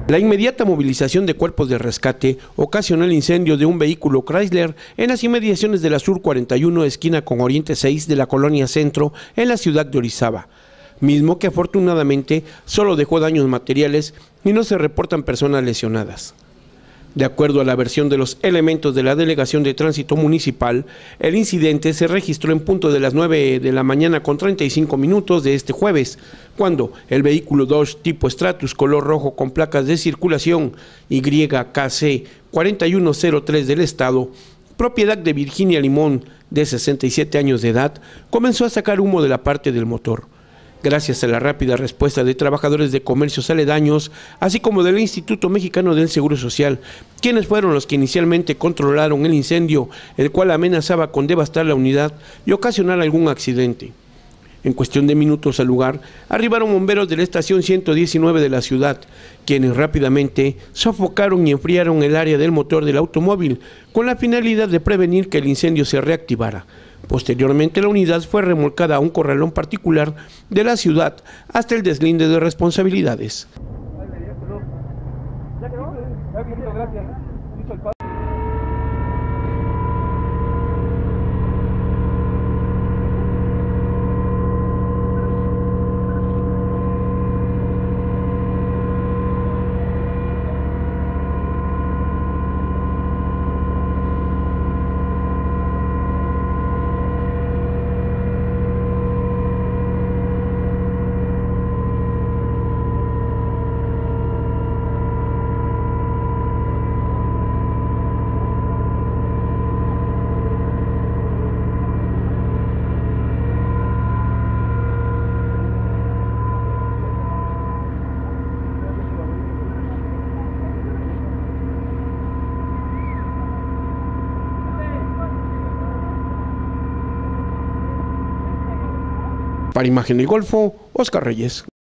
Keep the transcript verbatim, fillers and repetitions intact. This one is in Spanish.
La inmediata movilización de cuerpos de rescate ocasionó el incendio de un vehículo Chrysler en las inmediaciones de la Sur cuarenta y uno, esquina con Oriente seis de la Colonia Centro, en la ciudad de Orizaba, mismo que afortunadamente solo dejó daños materiales y no se reportan personas lesionadas. De acuerdo a la versión de los elementos de la Delegación de Tránsito Municipal, el incidente se registró en punto de las nueve de la mañana con treinta y cinco minutos de este jueves, cuando el vehículo Dodge tipo Stratus color rojo con placas de circulación Y K C cuatro uno cero tres del estado, propiedad de Virginia Limón, de sesenta y siete años de edad, comenzó a sacar humo de la parte del motor. Gracias a la rápida respuesta de trabajadores de comercios aledaños, así como del Instituto Mexicano del Seguro Social, quienes fueron los que inicialmente controlaron el incendio, el cual amenazaba con devastar la unidad y ocasionar algún accidente. En cuestión de minutos al lugar, arribaron bomberos de la estación ciento diecinueve de la ciudad, quienes rápidamente sofocaron y enfriaron el área del motor del automóvil, con la finalidad de prevenir que el incendio se reactivara. Posteriormente, la unidad fue remolcada a un corralón particular de la ciudad hasta el deslinde de responsabilidades. Para Imagen del Golfo, Oscar Reyes.